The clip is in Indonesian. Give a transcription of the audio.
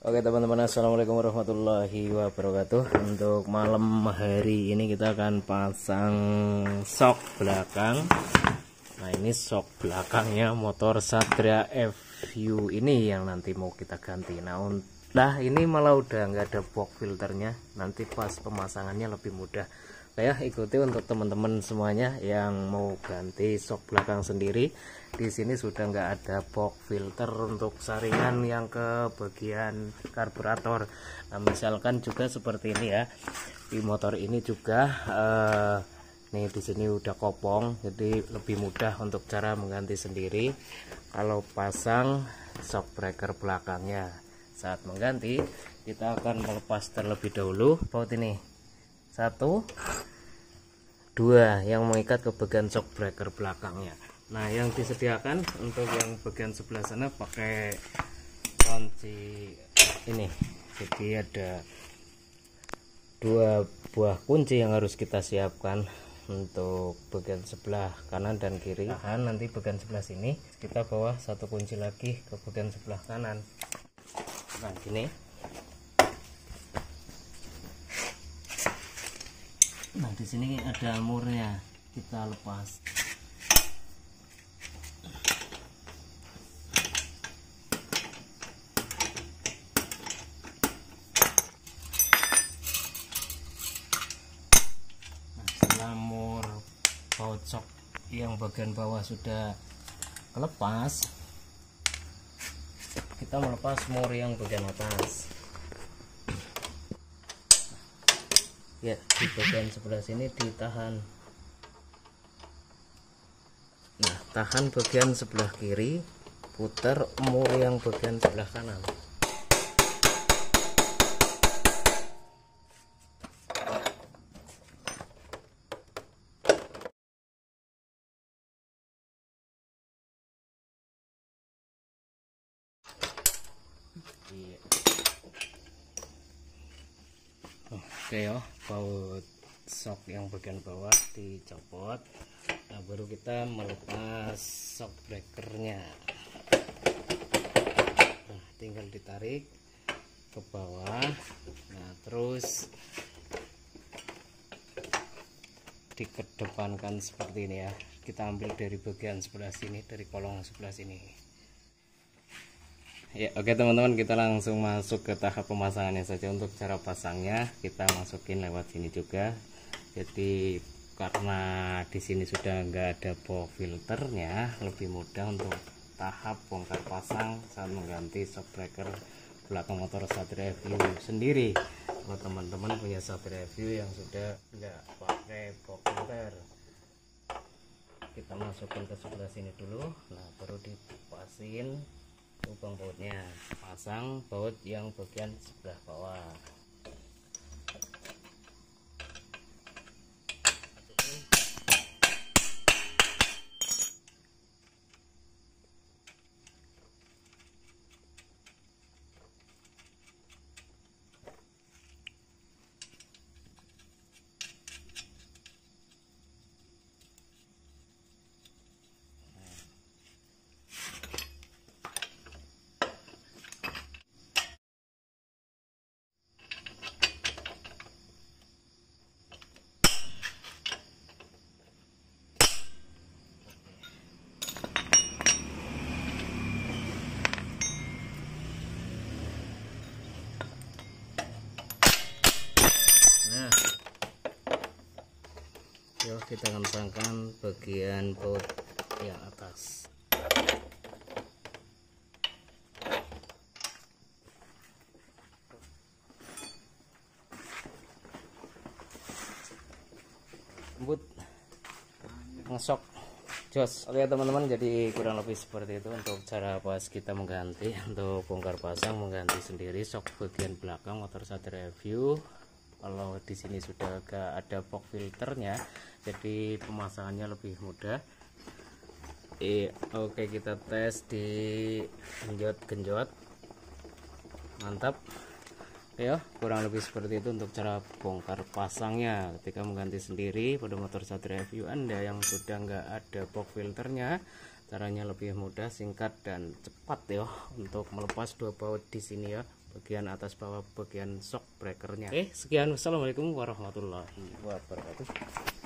Oke teman-teman, assalamualaikum warahmatullahi wabarakatuh. Untuk malam hari ini kita akan pasang sok belakang. Nah, ini sok belakangnya motor Satria FU ini yang nanti mau kita ganti. Nah ini malah udah nggak ada box filternya. Nanti pas pemasangannya lebih mudah. Saya ikuti untuk teman-teman semuanya yang mau ganti sok belakang sendiri. Di sini sudah nggak ada box filter untuk saringan yang ke bagian karburator. Nah, misalkan juga seperti ini ya. Di motor ini juga nih di sini udah kopong, jadi lebih mudah untuk cara mengganti sendiri. Kalau pasang shock breaker belakangnya, saat mengganti kita akan melepas terlebih dahulu baut ini. 1, 2 yang mengikat ke bagian shock breaker belakangnya. Nah, yang disediakan untuk yang bagian sebelah sana pakai kunci ini. Jadi ada 2 buah kunci yang harus kita siapkan untuk bagian sebelah kanan dan kiri. Nah, nanti bagian sebelah sini kita bawa 1 kunci lagi ke bagian sebelah kanan. Nah, gini. Nah, di sini ada murnya, kita lepas. Nah, setelah mur baut shock yang bagian bawah sudah lepas, kita melepas mur yang bagian atas. Ya, di bagian sebelah sini ditahan. Nah, tahan bagian sebelah kiri, putar mur yang bagian sebelah kanan. Oke ya, baut shock yang bagian bawah dicopot. Nah, baru kita melepas shock breakernya. Nah, tinggal ditarik ke bawah. Nah, terus dikedepankan seperti ini ya. Kita ambil dari bagian sebelah sini, dari kolong sebelah sini. Ya, oke teman-teman, kita langsung masuk ke tahap pemasangannya saja. Untuk cara pasangnya kita masukin lewat sini juga. Jadi karena di sini sudah nggak ada box filternya, lebih mudah untuk tahap bongkar pasang saat mengganti shock breaker belakang motor Satria FU sendiri. Kalau teman-teman punya Satria FU yang sudah nggak pakai box filter, kita masukin ke sebelah sini dulu. Nah, baru dipasin lubang bautnya, pasang baut yang bagian sebelah bawah. Yuk, kita akan pasangkan bagian baut yang atas. Lembut, ngesok, jos. Oke teman-teman, jadi kurang lebih seperti itu untuk cara pas kita mengganti. Untuk bongkar pasang mengganti sendiri shock bagian belakang motor Satria FU. Kalau di sini sudah agak ada box filternya, jadi pemasangannya lebih mudah. Oke, kita tes di genjot, mantap. Ya, kurang lebih seperti itu untuk cara bongkar pasangnya ketika mengganti sendiri pada motor Satria FU Anda yang sudah nggak ada box filternya. Caranya lebih mudah, singkat dan cepat ya untuk melepas 2 baut di sini ya, bagian atas bawah bagian shock breakernya. Oke, sekian, wassalamualaikum warahmatullahi wabarakatuh.